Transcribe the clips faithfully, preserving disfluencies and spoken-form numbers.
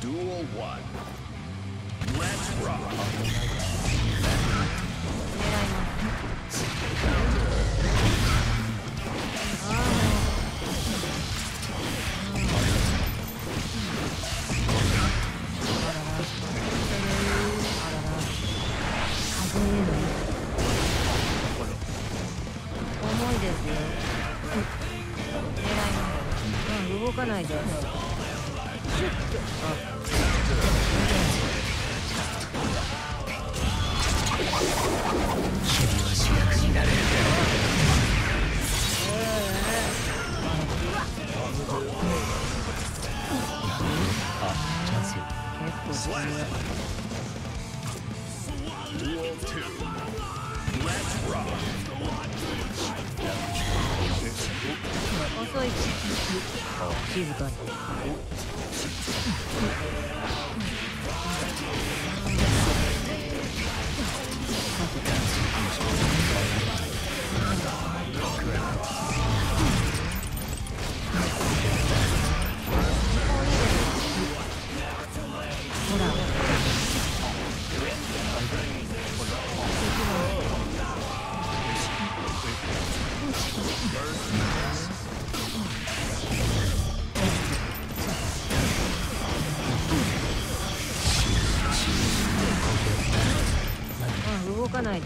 Duel one. Let's rock. 重いですよ。狙いの。うん、動かないで。シュッと。あ。君は主役になれる。あ、チャンス。結構強い。 Duel two. Let's rock. 遅い。静かに。ほら。動かないで。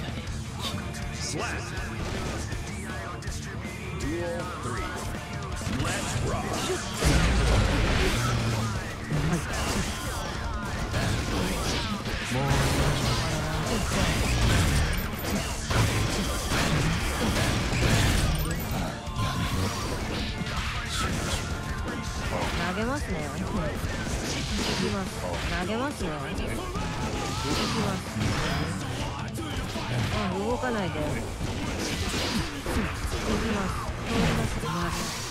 投げますね。行きます。投げますね。行きます。うん、動かないで。行きます。通ります。回る。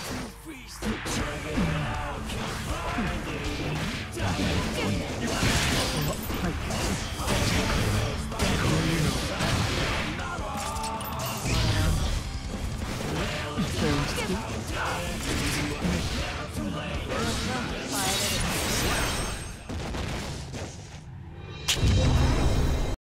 はい。